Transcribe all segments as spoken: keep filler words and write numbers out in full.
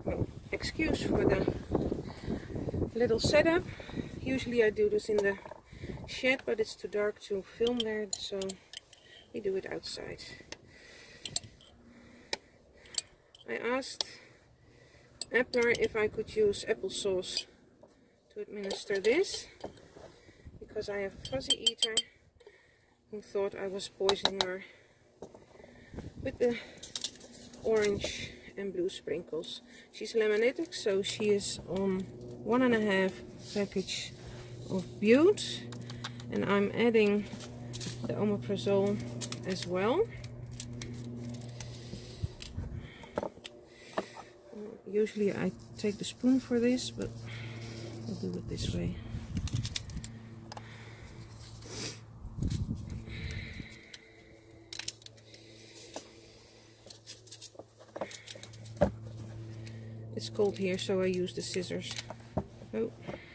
well, excuse for the little setup. Usually I do this in the shed, but it's too dark to film there, so we do it outside. I asked Epler if I could use applesauce to administer this, because I have a fuzzy eater who thought I was poisoning her with the orange and blue sprinkles. She's laminitic, so she is on one and a half package of Bute, and I'm adding the omeprazole as well. Usually I take the spoon for this, but I'll do it this way. It's cold here, so I use the scissors. Oh,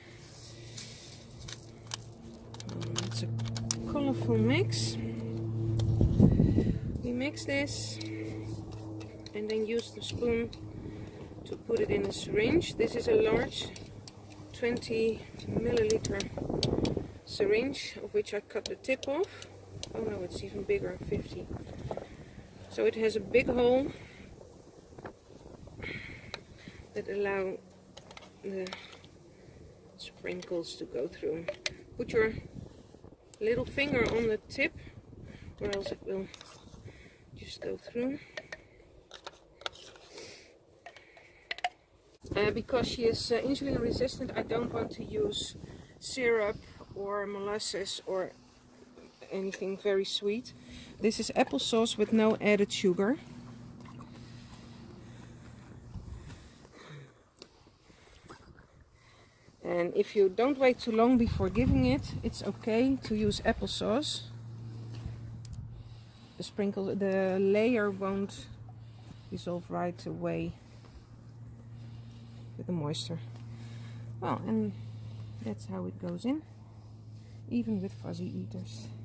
um, it's a colorful mix. We mix this and then use the spoon to put it in a syringe. This is a large twenty milliliter syringe, of which I cut the tip off. Oh no, it's even bigger, fifty. So it has a big hole that allow the sprinkles to go through. Put your little finger on the tip, or else it will just go through. Uh, because she is uh, insulin resistant, I don't want to use syrup or molasses or anything very sweet. This is applesauce with no added sugar. And if you don't wait too long before giving it, it's okay to use applesauce. The sprinkle, the layer won't dissolve right away with the moisture. Well, and that's how it goes in, even with fuzzy eaters.